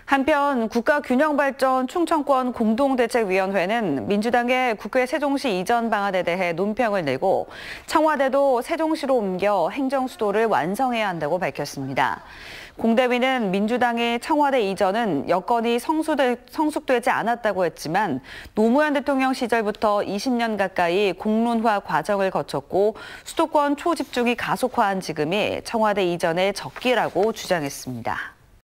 한편 국가균형발전 충청권 공동대책위원회는 민주당의 국회 세종시 이전 방안에 대해 논평을 내고 청와대도 세종시로 옮겨 행정수도를 완성해야 한다고 밝혔습니다. 공대위는 민주당의 청와대 이전은 여건이 성숙되지 않았다고 했지만 노무현 대통령 시절부터 20년 가까이 공론화 과정을 거쳤고 수도권 초집중이 가속화한 지금이 청와대 이전의 적기라고 주장했습니다.